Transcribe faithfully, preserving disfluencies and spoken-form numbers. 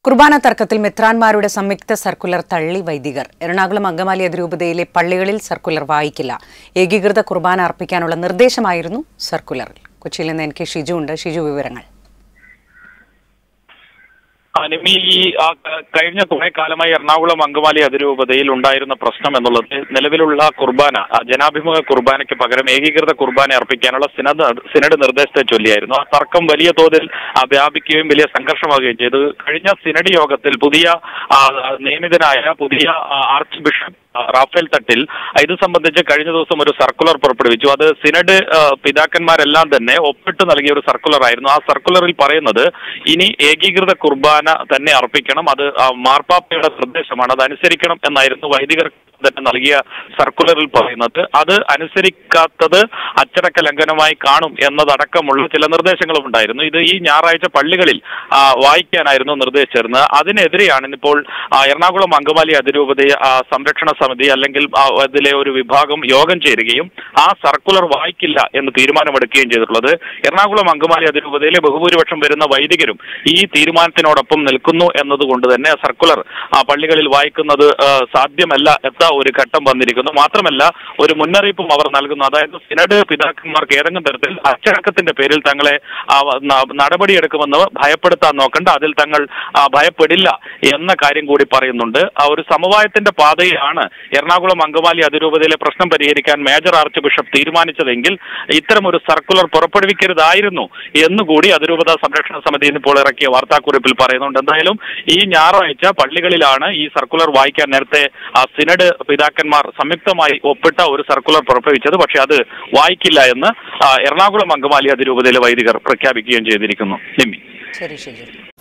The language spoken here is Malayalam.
കുർബാന തർക്കത്തിൽ മെത്രാൻമാരുടെ സംയുക്ത സർക്കുലർ തള്ളി വൈദികർ. എറണാകുളം അങ്കമാലി അതിരൂപതയിലെ പള്ളികളിൽ സർക്കുലർ വായിക്കില്ല. ഏകീകൃത കുർബാന അർപ്പിക്കാനുള്ള നിർദ്ദേശമായിരുന്നു സർക്കുലറിൽ. കൊച്ചിയിൽ നിന്ന് എൻ കെ ഷിജു ഉണ്ട്. ഷിജു, വിവരങ്ങൾ. അനിമി, ഈ കഴിഞ്ഞ കുറെ കാലമായി എറണാകുളം അങ്കമാലി അതിരൂപതയിൽ ഉണ്ടായിരുന്ന പ്രശ്നം എന്നുള്ളത് നിലവിലുള്ള കുർബാന, ജനാഭിമുഖ കുർബാനയ്ക്ക് പകരം ഏകീകൃത കുർബാന അർപ്പിക്കാനുള്ള സിനഡ് സിനഡ് നിർദ്ദേശത്തെ ചൊല്ലിയായിരുന്നു. ആ തർക്കം വലിയ തോതിൽ വ്യാപിക്കുകയും വലിയ സംഘർഷമാവുകയും ചെയ്തു. കഴിഞ്ഞ സിനഡ് യോഗത്തിൽ പുതിയ നിയമിതനായ പുതിയ ആർച്ച് ബിഷപ്പ് റാഫേൽ തട്ടിൽ ഇത് സംബന്ധിച്ച് കഴിഞ്ഞ ദിവസം ഒരു സർക്കുലർ പുറപ്പെടുവിച്ചു. അത് സിനഡ് പിതാക്കന്മാരെല്ലാം തന്നെ ഒപ്പിട്ട് നൽകിയ ഒരു സർക്കുലർ ആയിരുന്നു. ആ സർക്കുലറിൽ പറയുന്നത് ഇനി ഏകീകൃത കുർബാന തന്നെ അർപ്പിക്കണം, അത് മാർപ്പാപ്പയുടെ നിർദ്ദേശമാണ്, അത് അനുസരിക്കണം എന്നായിരുന്നു വൈദികർ തന്നെ നൽകിയ സർക്കുലറിൽ പറയുന്നത്. അത് അനുസരിക്കാത്തത് അച്ചടക്ക ലംഘനമായി കാണും എന്നതടക്കമുള്ള ചില നിർദ്ദേശങ്ങളും ഉണ്ടായിരുന്നു. ഇത് ഈ ഞായറാഴ്ച പള്ളികളിൽ വായിക്കാനായിരുന്നു നിർദ്ദേശിച്ചിരുന്നത്. അതിനെതിരെയാണ് ഇപ്പോൾ എറണാകുളം അങ്കമാലി അതിരൂപത സംരക്ഷണ സമിതി അല്ലെങ്കിൽ അതിലെ ഒരു വിഭാഗം യോഗം ചേരുകയും ആ സർക്കുലർ വായിക്കില്ല എന്ന് തീരുമാനമെടുക്കുകയും ചെയ്തിട്ടുള്ളത്. എറണാകുളം അങ്കമാലി അതിരൂപതയിലെ ബഹുഭൂരിപക്ഷം വരുന്ന വൈദികരും ഈ തീരുമാനത്തിനോടൊപ്പം നിൽക്കുന്നു എന്നതുകൊണ്ട് തന്നെ സർക്കുലർ ആ പള്ളികളിൽ വായിക്കുന്നത് സാധ്യമല്ല എന്ന ഒരു ഘട്ടം വന്നിരിക്കുന്നു. മാത്രമല്ല, ഒരു മുന്നറിയിപ്പും അവർ നൽകുന്നു. അതായത് സിനഡ് പിതാക്കന്മാർക്ക് ഏതെങ്കിലും തരത്തിൽ അച്ചടക്കത്തിന്റെ പേരിൽ തങ്ങളെ നടപടിയെടുക്കുമെന്ന് ഭയപ്പെടുത്താൻ നോക്കണ്ട, അതിൽ തങ്ങൾ ഭയപ്പെടില്ല എന്ന കാര്യം കൂടി പറയുന്നുണ്ട്. ഒരു സമവായത്തിന്റെ പാതയിലാണ് എറണാകുളം അങ്കമാലി അതിരൂപതയിലെ പ്രശ്നം പരിഹരിക്കാൻ മേജർ ആർച്ച് ബിഷപ്പ് തീരുമാനിച്ചതെങ്കിൽ ഇത്തരം ഒരു സർക്കുലർ പുറപ്പെടുവിക്കരുതായിരുന്നു എന്നുകൂടി അതിരൂപത സംരക്ഷണ സമിതി ഇപ്പോൾ ഇറക്കിയ വാർത്താക്കുറിപ്പിൽ പറയുന്നുണ്ട്. എന്തായാലും ഈ ഞായറാഴ്ച പള്ളികളിലാണ് ഈ സർക്കുലർ വായിക്കാൻ നേരത്തെ സിനഡ് പിതാക്കന്മാർ സംയുക്തമായി ഒപ്പിട്ട ഒരു സർക്കുലർ പുറപ്പെടുവിച്ചത്. പക്ഷെ അത് വായിക്കില്ല എന്ന് എറണാകുളം അങ്കമാലി അതിരൂപതയിലെ വൈദികർ പ്രഖ്യാപിക്കുകയും ചെയ്തിരിക്കുന്നു. നിമ്മി. ശരി ശരി.